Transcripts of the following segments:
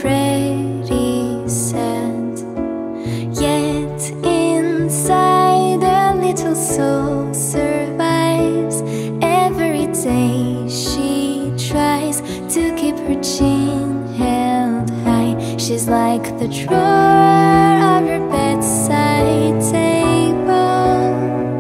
pretty sad. Yet inside a little soul survives. Every day she tries to keep her chin held high. She's like the drawer of your bedside table.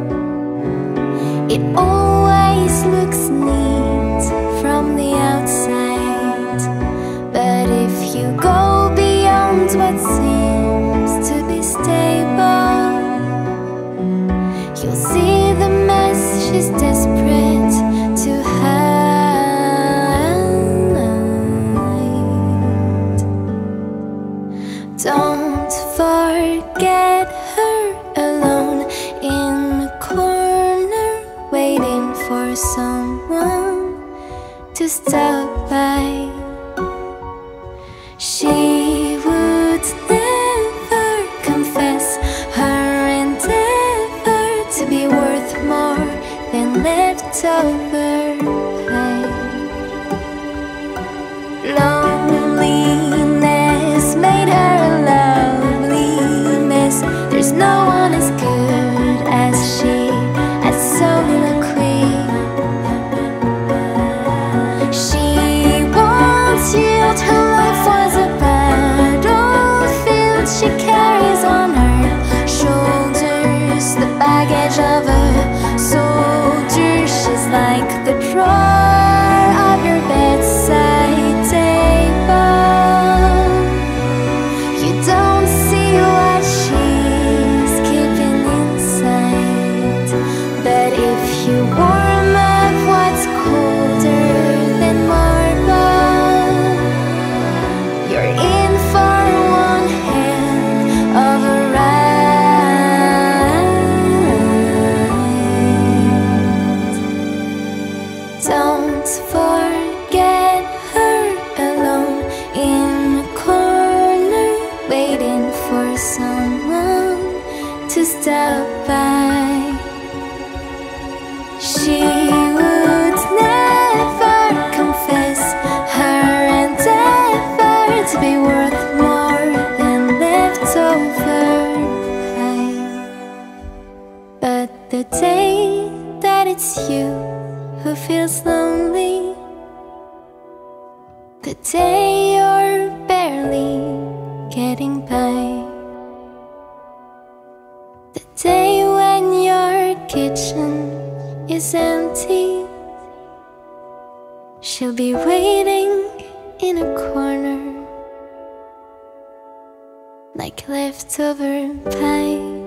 It always looks neat from the outside, but if you go beyond what seems to be stable, you'll see the mess she's desperate to hide. Don't forget her alone in a corner, waiting for someone to stop by. She would never confess her endeavor to be worth more than leftover pie. Loneliness made her a lovely mess. There's no one as good as she at soliloquy. She once yelled her life was a battlefield. She carries on her shoulders the baggage of a soldier. She's like the drawer of your bedside table. You don't see what she's keeping inside, but if you warm up what's colder than marble, you're in for one hell of a ride. Don't forget her alone in a corner, waiting for someone to stop by. She would never confess her endeavor to be worth more than leftover pie. But the day that it's you who feels lonely, the day you're barely getting by, the day when your kitchen is empty, she'll be waiting in a corner like leftover pie.